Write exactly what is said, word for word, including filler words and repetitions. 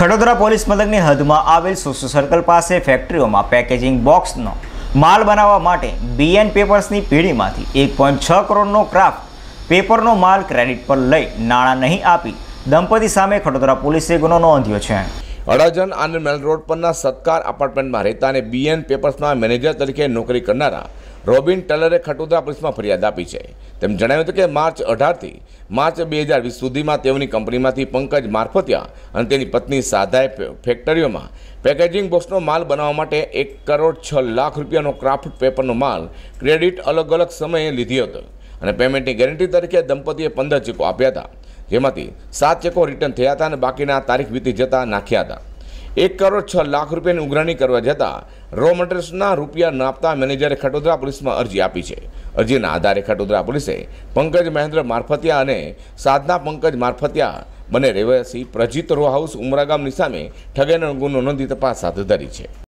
Khatodara police મથકની હદમાં આવેલ સોસો circle પાસે ફેક્ટરીઓમાં પેકેજિંગ બોક્સનો માલ બનાવવા માટે બીએન પેપર્સની પેઢીમાંથી એક પોઈન્ટ છ કરોડનો ક્રાફ્ટ પેપરનો માલ ક્રેડિટ પર લઈ નાણાં નહીં આપી દંપતી સામે ખટોદરા પોલીસે ગુનો નોંધ્યો છે। અડાજણ આનંદ મેલ રોડ પરના સત્કાર અપાર્ટમેન્ટમાં રહેતા અને બીએન પેપર્સના મેનેજર તરીકે નોકરી કરનારા રોબિન ટેલરે ખટોદરા પોલીસમાં ફરિયાદ આપી છે। તેમ જણાવ્યું હતું કે માર્ચ અઢારથી માર્ચ બે હજાર વીસ સુધીમાં તેઓની કંપનીમાંથી પંકજ મારફતિયા અને તેની પત્ની સાધાએ ફેક્ટરીઓમાં પેકેજિંગ બોક્સનો માલ બનાવવા માટે એક કરોડ છ લાખ રૂપિયાનો ક્રાફ્ટ પેપરનો માલ ક્રેડિટ અલગ અલગ સમયે લીધી હતો અને પેમેન્ટની ગેરંટી તરીકે દંપતીએ પંદર ચેકો આપ્યા હતા, જેમાંથી સાત ચેકો રિટર્ન થયા હતા અને બાકીના તારીખ વીતી જતાં નાખ્યા હતા। એક કરોડ છ લાખ રૂપિયાની ઉઘરાણી કરવા જતાં રો મટીરિયલ્સના રૂપિયા ન આપતા મેનેજરે ખટોદરા પોલીસમાં અરજી આપી છે। અરજીના આધારે ખટોદરા પોલીસે પંકજ મહેન્દ્ર મારફતિયા અને સાધના પંકજ મારફતિયા બંને રહેવાસી પ્રજીત રો હાઉસ ઉમરા ગામની સામે ઠગાઈનો ગુનો નોંધી તપાસ હાથ ધરી છે।